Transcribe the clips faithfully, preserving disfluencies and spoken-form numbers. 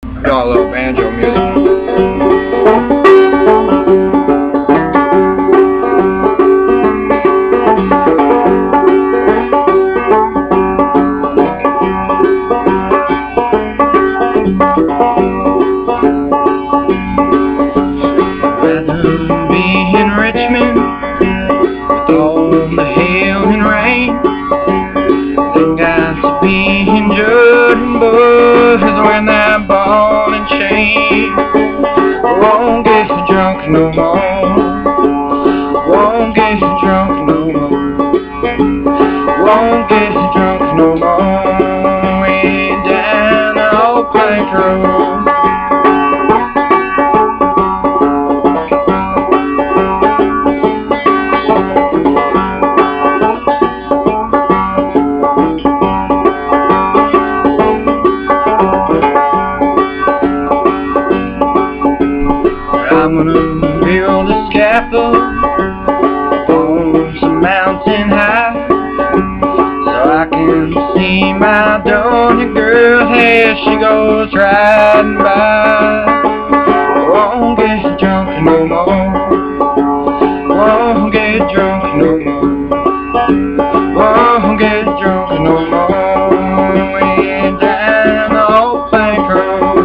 Got a little banjo music. Rather be in Richmond with all the hail and rain than got to be in Jordan Bush wearing that ball and chain. Won't get drunk no more. Won't get drunk no more. Won't get drunk no more. Way down the old plank road. I'm gonna build a scaffold on some mountain high, so I can see my Doña girl as she goes riding by. Won't get drunk no more. Won't get drunk no more. Won't get drunk no more. Way down the old plank road.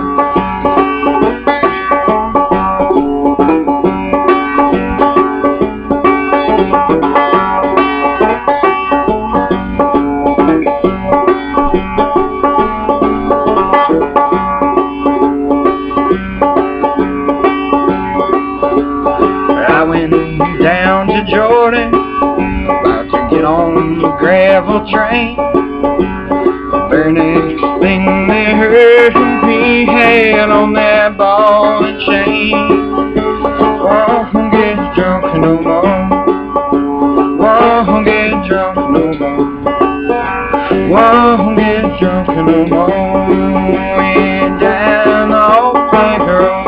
I went down to Jordan, about to get on the gravel train. The very next thing they heard from me had on that ball and chain. Won't get drunk no more. Won't get drunk no more. Won't get drunk no more. Way down the old plank road.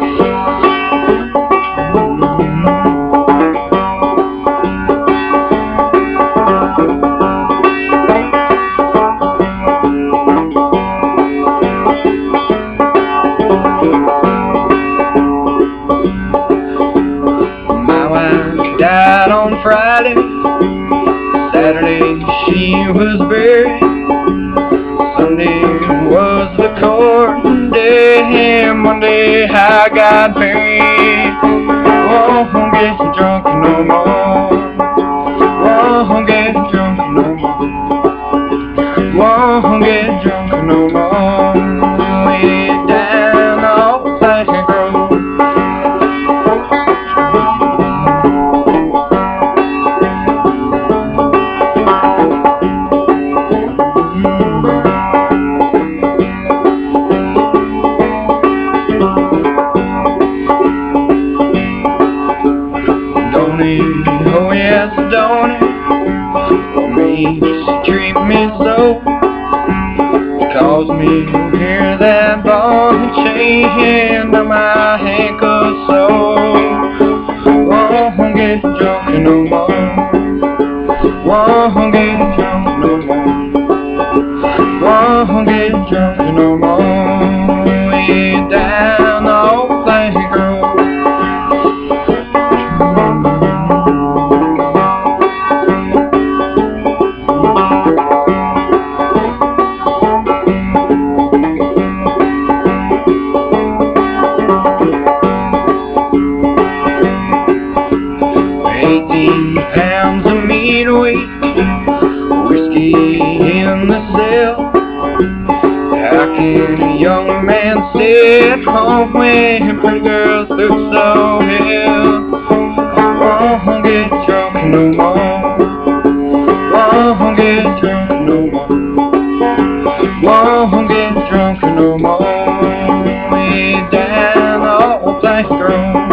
Died on Friday, Saturday she was buried, Sunday was the court day, and Monday I got married. Won't get drunk no more. Won't get drunk no more. Won't get drunk no more. Way down the old plank road. Oh yes, don't it? What makes you treat me so? Cause me to hear that ball and chain on my ankle so. Won't get drunk no more. Won't get drunk no more. Won't get drunk no more. Way down the old plank road. Eighteen pounds of meat a week, whiskey in the cell. How can a young man stay at home when pretty girls look so hell? Won't get drunk no more. Won't get drunk no more. Won't get drunk no more. Way down the old plank road.